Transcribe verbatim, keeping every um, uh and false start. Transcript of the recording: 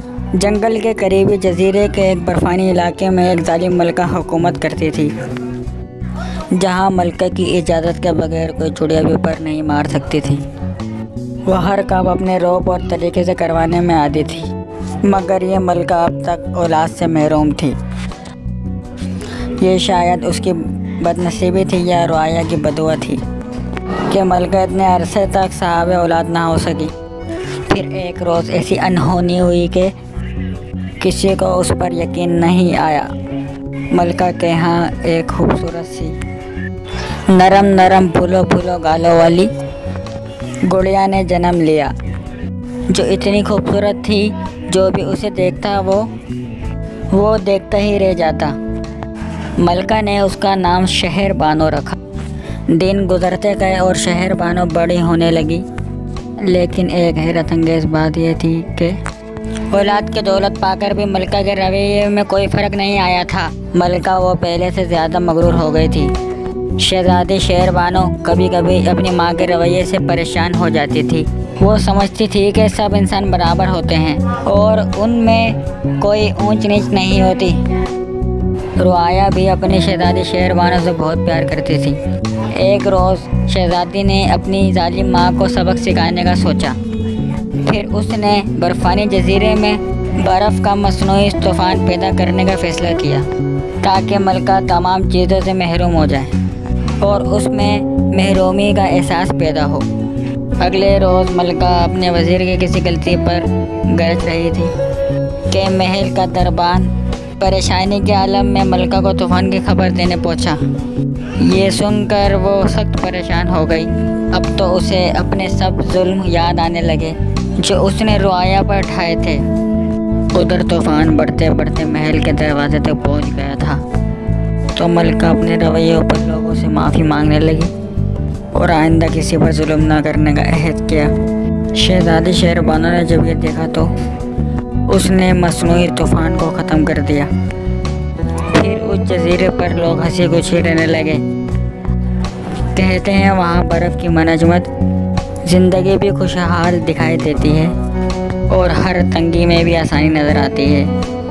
जंगल के करीबी जजीरे के एक बर्फ़ानी इलाके में एक जालिम मलका हुकूमत करती थी, जहां मलका की इजाज़त के बगैर कोई चिड़िया भी पर नहीं मार सकती थी। वह हर काम अपने रौब और तरीके से करवाने में आदी थी, मगर यह मलका अब तक औलाद से महरूम थी। ये शायद उसकी बदनसीबी थी या रुआया की बदुआ थी कि मलका इतने अरसे तक साहब औलाद ना हो सकी। फिर एक रोज़ ऐसी अनहोनी हुई कि किसी को उस पर यकीन नहीं आया। मलका के यहाँ एक खूबसूरत सी नरम नरम फूलों फूलों गालों वाली गुड़िया ने जन्म लिया, जो इतनी खूबसूरत थी जो भी उसे देखता वो वो देखता ही रह जाता। मलका ने उसका नाम शहर बानो रखा। दिन गुजरते गए और शहर बानो बड़ी होने लगी, लेकिन एक हैरत अंगेज़ बात यह थी कि औलाद की दौलत पाकर भी मलका के रवैये में कोई फ़र्क नहीं आया था। मलका वो पहले से ज़्यादा मगरूर हो गई थी। शहज़ादी शहर बानो कभी कभी अपनी माँ के रवैये से परेशान हो जाती थी। वो समझती थी कि सब इंसान बराबर होते हैं और उनमें कोई ऊंच नीच नहीं होती। रुआया भी अपनी शहज़ादी शहर बानो से बहुत प्यार करती थी। एक रोज़ शहज़ादी ने अपनी जालिम माँ को सबक सिखाने का सोचा। फिर उसने बर्फ़ानी जजीरे में बर्फ़ का मसनूई तूफ़ान पैदा करने का फ़ैसला किया, ताकि मलका तमाम चीज़ों से महरूम हो जाए और उसमें महरूमी का एहसास पैदा हो। अगले रोज़ मलका अपने वज़ीर की किसी गलती पर गरज रही थी कि महल का दरबान परेशानी के आलम में मलका को तूफ़ान की खबर देने पहुंचा। ये सुनकर वो सख्त परेशान हो गई। अब तो उसे अपने सब जुल्म याद आने लगे जो उसने रुआया पर ढाए थे। उधर तूफ़ान बढ़ते बढ़ते महल के दरवाजे तक पहुंच गया था, तो मलका अपने रवैयों पर लोगों से माफ़ी मांगने लगी और आइंदा किसी पर जुल्म न करने का अहद किया। शहज़ादी शहरबानो ने जब ये देखा तो उसने मसनूई तूफ़ान को ख़त्म कर दिया। फिर उस जजीरे पर लोग हंसी खुशी रहने लगे। कहते हैं वहाँ बर्फ़ की मनजमत ज़िंदगी भी खुशहाल दिखाई देती है और हर तंगी में भी आसानी नज़र आती है।